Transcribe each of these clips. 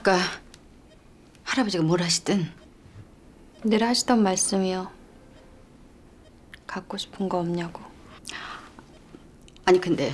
아까 할아버지가 뭘 하시든 늘 하시던 말씀이요. 갖고 싶은 거 없냐고. 아니 근데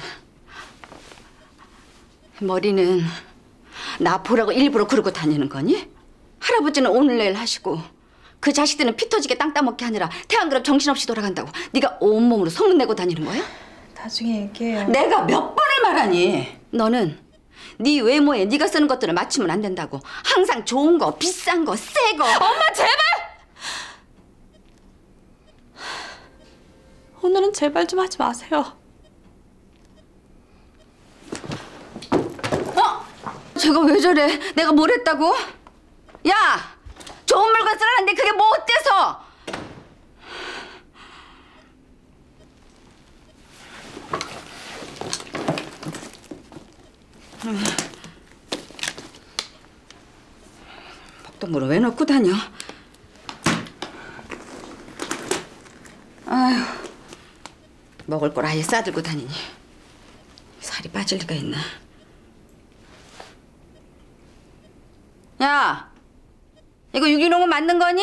머리는 나 보라고 일부러 그러고 다니는 거니? 할아버지는 오늘 내일 하시고 그 자식들은 피 터지게 땅 따먹게 하느라 태양그룹 정신없이 돌아간다고 네가 온몸으로 소문내고 다니는 거야? 나중에 얘기해요. 내가 몇 번을 말하니? 너는 네 외모에 네가 쓰는 것들을 맞추면 안 된다고. 항상 좋은 거, 비싼 거, 새 거. 엄마 제발! 오늘은 제발 좀 하지 마세요. 제가 왜 저래? 내가 뭘 했다고? 야! 좋은 물건 쓰라는데 그게 뭐 어때서? 복동물을 왜 넣고 다녀? 아휴, 먹을 걸 아예 싸들고 다니니 살이 빠질 리가 있나? 야, 이거 유기농은 맞는 거니?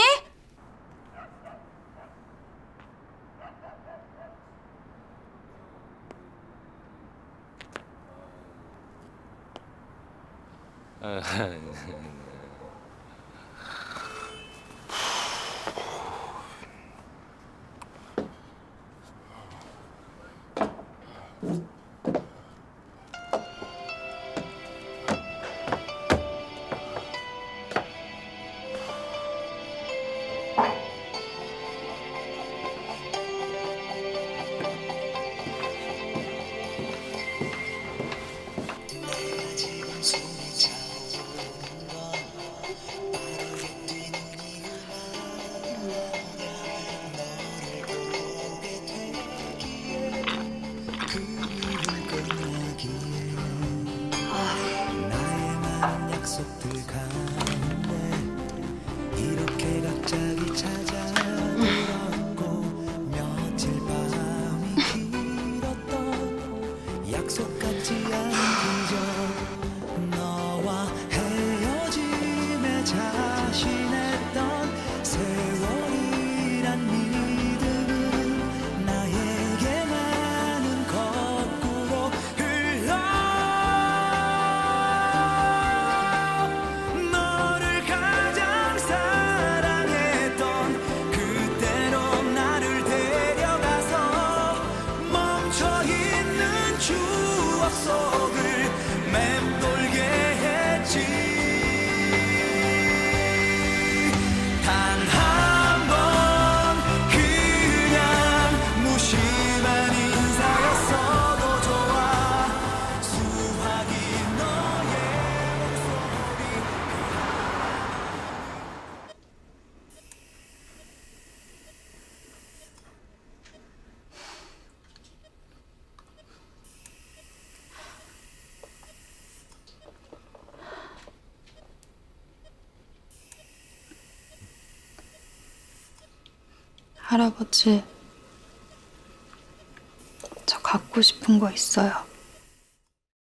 할아버지, 저 갖고 싶은 거 있어요.